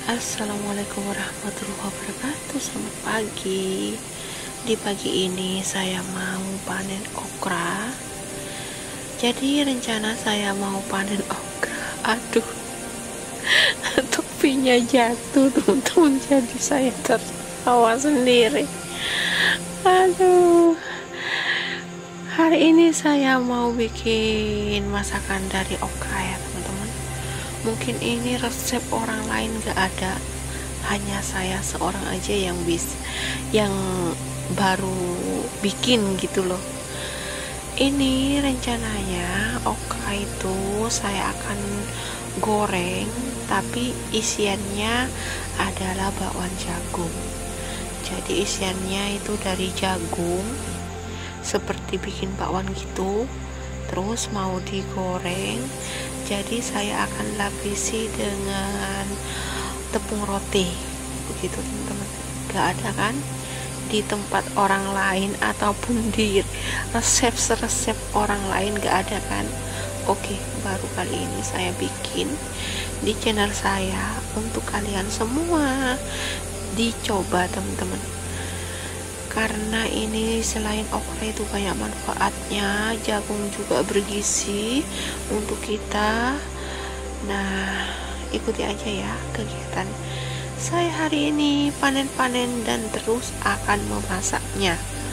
Assalamualaikum warahmatullahi wabarakatuh. Selamat pagi. Di pagi ini saya mau panen okra. Jadi rencana saya mau panen okra. Aduh, topinya jatuh teman-teman. Jadi saya tertawa sendiri. Aduh. Hari ini saya mau bikin masakan dari okra ya teman-teman. Mungkin ini resep orang lain gak ada, hanya saya seorang aja yang baru bikin gitu loh. Ini rencananya okra itu saya akan goreng, tapi isiannya adalah bakwan jagung. Jadi isiannya itu dari jagung, seperti bikin bakwan gitu, terus mau digoreng. Jadi saya akan lapisi dengan tepung roti begitu teman-teman. Gak ada kan di tempat orang lain ataupun di resep orang lain, gak ada kan. Oke, baru kali ini saya bikin di channel saya untuk kalian semua dicoba teman-teman, karena ini selain okra itu banyak manfaatnya, jagung juga bergizi untuk kita. Nah, ikuti aja ya kegiatan saya hari ini, panen-panen dan terus akan memasaknya.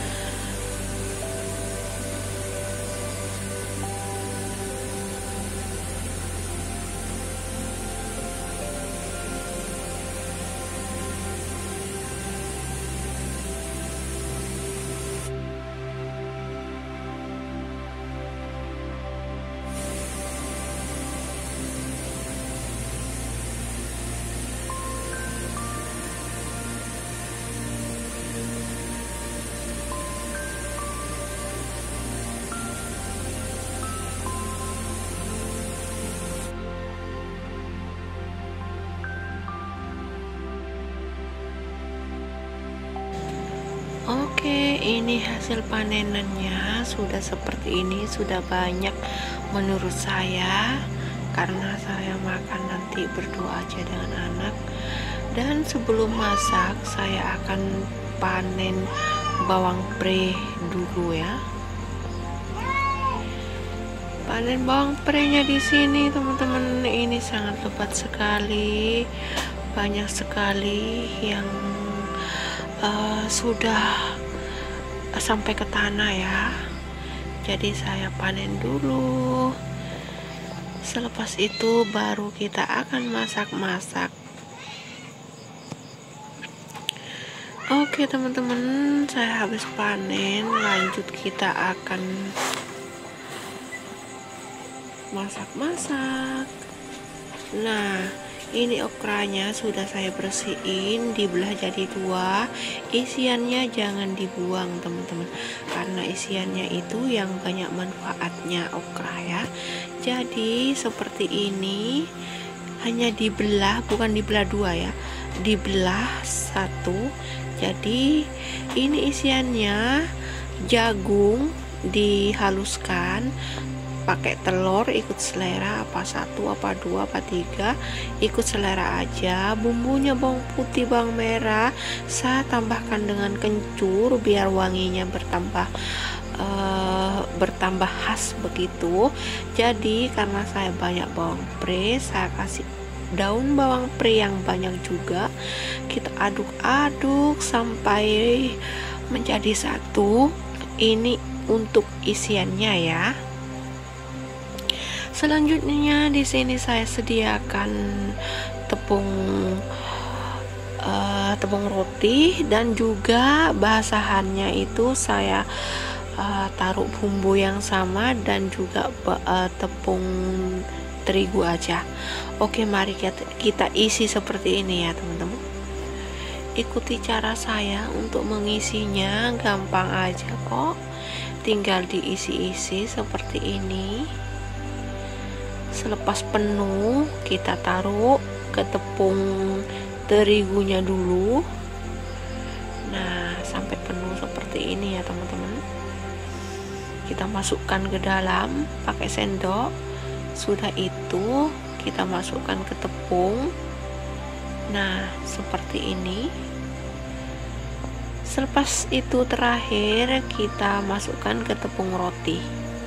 Oke, ini hasil panenannya sudah seperti ini, sudah banyak menurut saya, karena saya makan nanti berdua aja dengan anak. Dan sebelum masak saya akan panen bawang pre dulu ya. Panen bawang prenya di sini teman-teman, ini sangat lebat sekali, banyak sekali yang sudah sampai ke tanah ya. Jadi saya panen dulu, selepas itu baru kita akan masak-masak. Oke teman-teman, saya habis panen, lanjut kita akan masak-masak. Nah, ini okranya sudah saya bersihin, dibelah jadi dua. Isiannya jangan dibuang teman-teman, karena isiannya itu yang banyak manfaatnya okra ya. Jadi seperti ini, hanya dibelah, bukan dibelah dua ya, dibelah satu. Jadi ini isiannya jagung dihaluskan, pakai telur ikut selera, apa satu apa dua apa tiga ikut selera aja. Bumbunya bawang putih, bawang merah saya tambahkan dengan kencur biar wanginya bertambah khas begitu. Jadi karena saya banyak bawang pre, saya kasih daun bawang pre yang banyak juga. Kita aduk-aduk sampai menjadi satu. Ini untuk isiannya ya. Selanjutnya di sini saya sediakan tepung roti, dan juga basahannya itu saya taruh bumbu yang sama dan juga tepung terigu aja. Oke, mari kita isi seperti ini ya teman-teman. Ikuti cara saya untuk mengisinya, gampang aja kok, tinggal diisi-isi seperti ini. Selepas penuh kita taruh ke tepung terigunya dulu. Nah, sampai penuh seperti ini ya teman-teman. Kita masukkan ke dalam pakai sendok. Sudah itu kita masukkan ke tepung. Nah, seperti ini. Selepas itu terakhir kita masukkan ke tepung roti.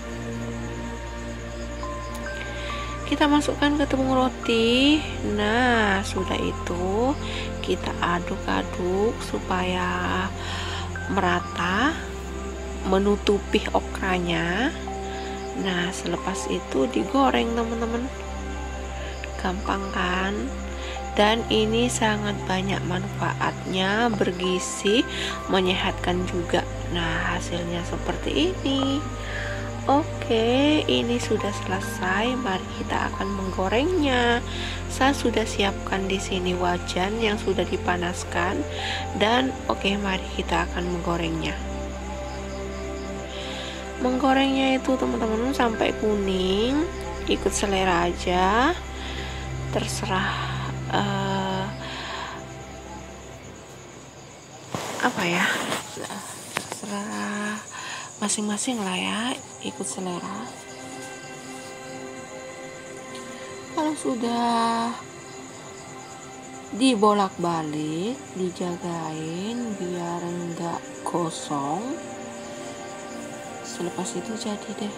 Kita masukkan ke tepung roti. Nah, sudah itu kita aduk-aduk supaya merata, menutupi okranya. Nah, selepas itu digoreng teman-teman. Gampang kan? Dan ini sangat banyak manfaatnya, bergizi, menyehatkan juga. Nah, hasilnya seperti ini. Oke, ini sudah selesai. Mari kita akan menggorengnya. Saya sudah siapkan di sini wajan yang sudah dipanaskan, dan oke, mari kita akan menggorengnya. Menggorengnya itu teman-teman sampai kuning, ikut selera aja, terserah apa ya, terserah masing-masing lah ya, ikut selera. Kalau sudah dibolak-balik, dijagain biar enggak gosong, selepas itu jadi deh.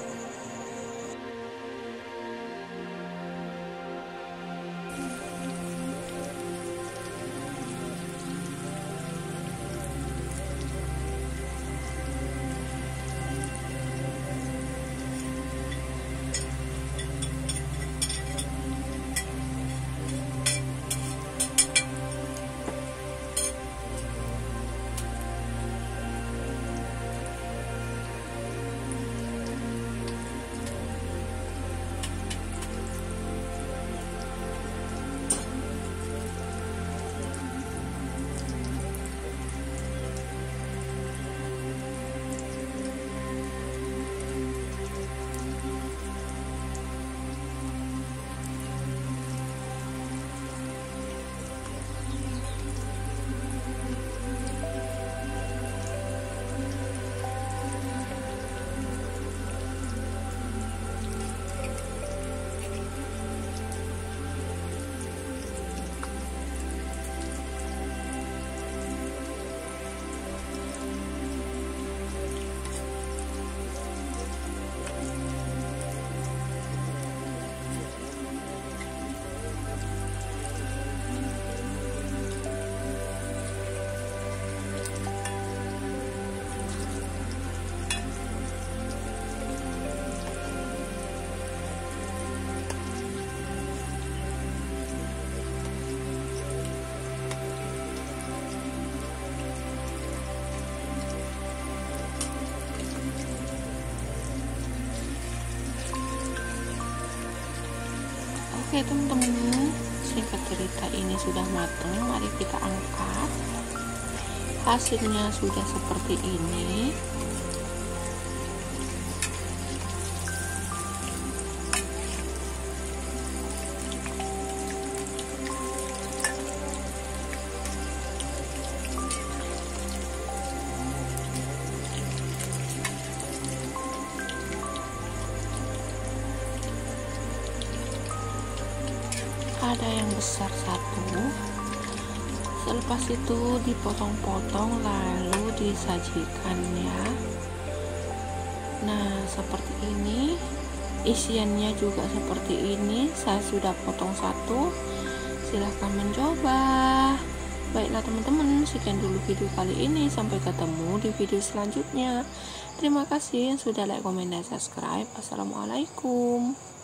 Oke teman-teman, singkat cerita ini sudah matang. Mari kita angkat. Hasilnya sudah seperti ini. Ada yang besar satu, selepas itu dipotong-potong lalu disajikan ya. Nah, seperti ini, isiannya juga seperti ini. Saya sudah potong satu, silahkan mencoba. Baiklah teman-teman, sekian dulu video kali ini, sampai ketemu di video selanjutnya. Terima kasih yang sudah like, komen, dan subscribe. Assalamualaikum.